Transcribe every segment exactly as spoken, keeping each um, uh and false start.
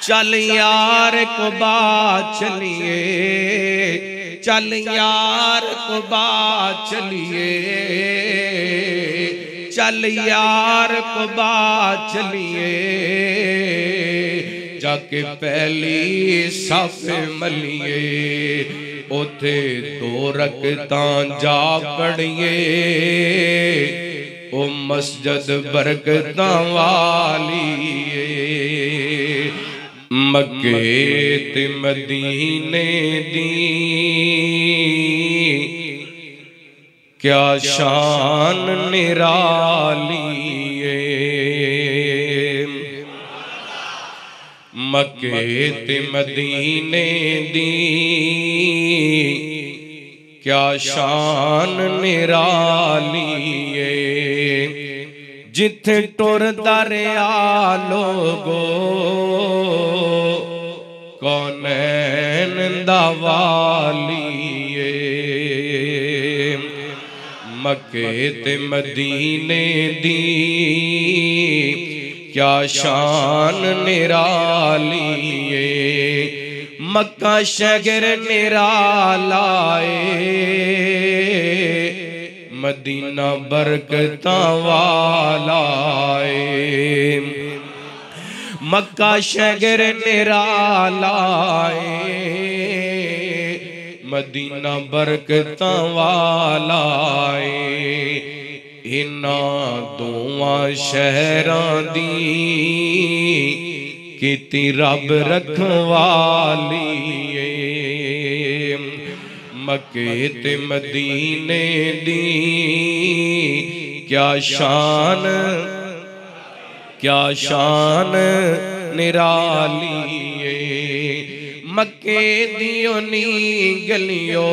चल यार कुबा चलिए, चल यार कुबा चलिए, चल यार कुबा चलिए, जाके पहली सफ मलिए, उथे दो रकतां जा पढ़िए, ओ मस्जिद बरकतां वाली मक्के ते मदीने दी क्या शान निराली मक्के ते मदीने दी क्या शान निराली जिथे टुरदा रिया लोगो कौनैन दा वाली मक्के ते मदीने दी क्या शान निराली मक्का शहर निराला मदीना बरकतां वाला मक्का शहर निराला मदीना बरकतां वाला इन्ना दोवां शहरां दी कीती रब रखवाली मक्के ते मदीने दी क्या शान क्या शान निराली मक्के दियों नी गलियों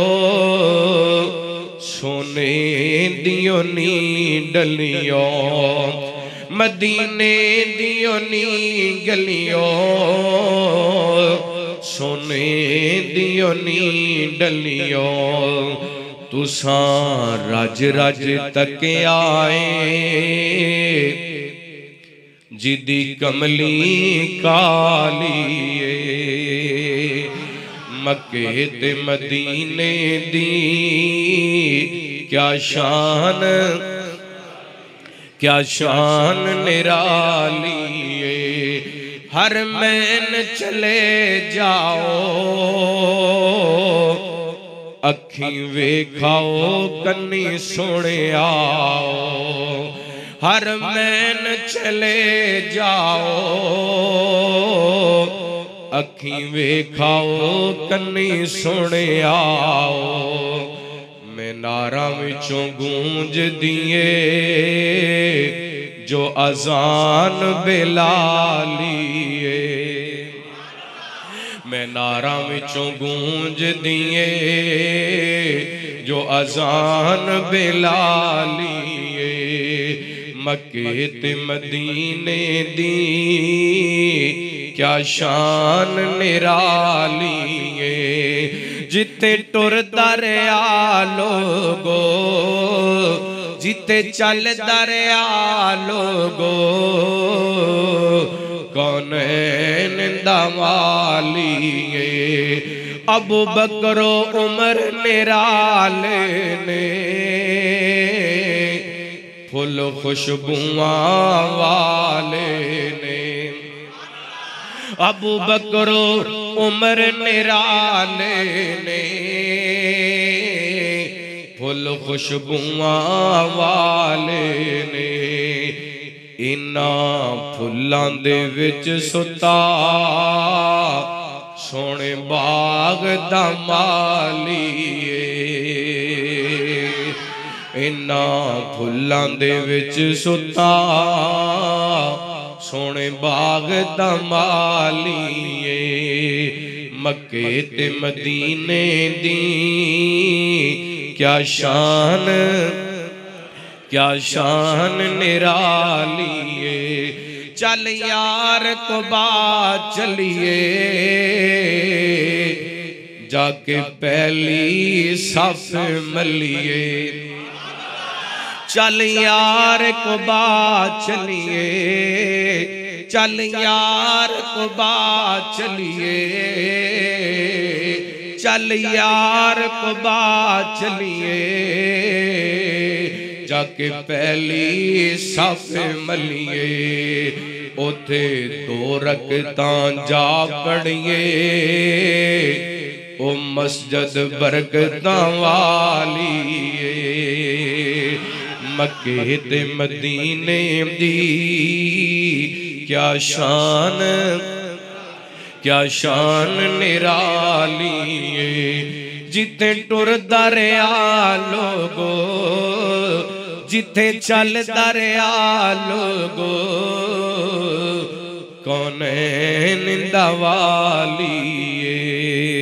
सोने दियों नी डलियों मदीने दियों नी गलियों सोने दियों नी डलियों तुसा रज रज तक आए जिदी कमली काली मक्के ते मदीने दी क्या शान क्या शान निराली हर मैन चले जाओ अखी वेखाओ कन्नी सुने आओ हर मैन चले जाओ अखी वेखाओ कन्नी सुने आओ मीनारां विचों गूंज दिए जो अजान बिलाली मीनारां विचों गूंज दिए जो अजान बिलाली मक्के ते मदीने दी क्या शान निराली जिते टुरदा रिया लोगो जिते चलदा रिया लोगो कौनैन दा वाली अबू बकरो उमर निराले ने फुल खुशबुआं वाले ने अबू बकरो उमर निराले ने फुल खुशबुआं वाले ने इन्ना फुल्लां दे विच सुता सोने बाग दा माली इन्ना फुल्लां दे विच सुता सोने बाग दा माली मक्के ते मदीने दी क्या शान क्या शान निराली चल यार कुबा चलिए जाके पहली सफ मलिए चल यार कुबा चलिए चल यार कुबा चलिए, चल यार कुबा चलिए, जाके पहली सफ मलिए, उथे दो रकतां जा पढ़िए, ओ मस्जिद बरकतां वाली मक्के ते मदीने दी क्या शान, क्या शान निराली जिथे टुरदा रहा लोगो, जिथे चलदा रहा लोगो, कौन निंदा वाली